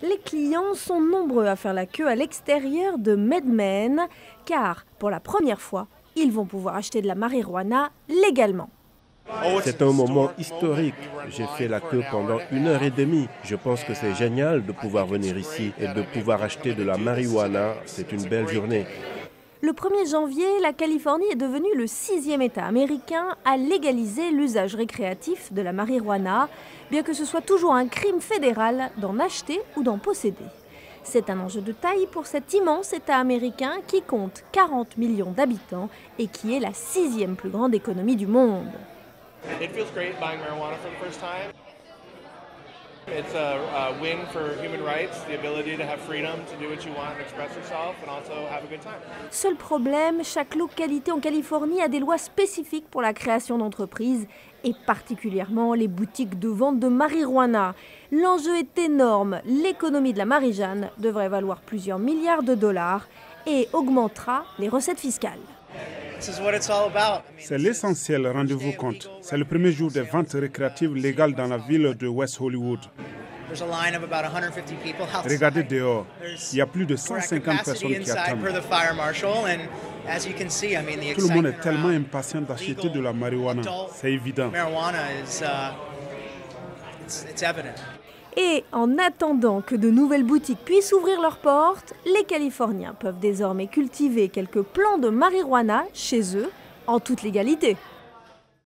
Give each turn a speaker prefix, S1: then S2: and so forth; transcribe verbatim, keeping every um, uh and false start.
S1: Les clients sont nombreux à faire la queue à l'extérieur de MedMen, car pour la première fois, ils vont pouvoir acheter de la marijuana légalement.
S2: C'est un moment historique. J'ai fait la queue pendant une heure et demie. Je pense que c'est génial de pouvoir venir ici et de pouvoir acheter de la marijuana. C'est une belle journée.
S1: Le premier janvier, la Californie est devenue le sixième État américain à légaliser l'usage récréatif de la marijuana, bien que ce soit toujours un crime fédéral d'en acheter ou d'en posséder. C'est un enjeu de taille pour cet immense État américain qui compte quarante millions d'habitants et qui est la sixième plus grande économie du monde.
S3: It feels great buying marijuana for the first time. It's a, a win for human rights, the ability to have freedom to do what you want and express yourself and also have a good time.
S1: Seul problème, chaque localité en Californie a des lois spécifiques pour la création d'entreprises et particulièrement les boutiques de vente de marijuana. L'enjeu est énorme. L'économie de la Marie-Jeanne devrait valoir plusieurs milliards de dollars et augmentera les recettes fiscales.
S4: C'est l'essentiel, rendez-vous compte. C'est le premier jour des ventes récréatives légales dans la ville de West Hollywood. Regardez dehors, il y a plus de cent cinquante personnes qui attendent. Tout le monde est tellement impatient d'acheter de la marijuana, c'est évident.
S1: Et en attendant que de nouvelles boutiques puissent ouvrir leurs portes, les Californiens peuvent désormais cultiver quelques plants de marijuana chez eux en toute légalité.